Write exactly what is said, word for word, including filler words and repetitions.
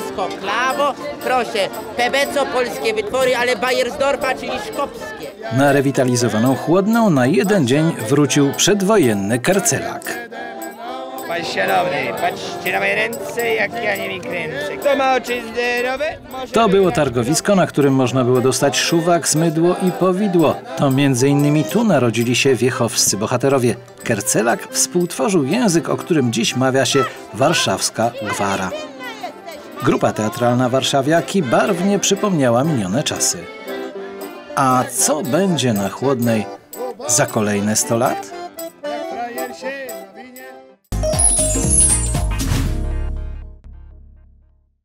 Wszystko klawo, proszę, pebeco, polskie wytwory, ale Bayersdorfa, czyli szkopskie. Na rewitalizowaną Chłodną na jeden dzień wrócił przedwojenny Karcelak. Pan szanowny, patrzcie na moje ręce, jak ja nimi kręcę. Kto ma oczy zdrowe? To było targowisko, na którym można było dostać szuwak, smydło i powidło. To między innymi tu narodzili się wiechowscy bohaterowie. Karcelak współtworzył język, o którym dziś mawia się warszawska gwara. Grupa teatralna Warszawiaki barwnie przypomniała minione czasy. A co będzie na Chłodnej za kolejne sto lat?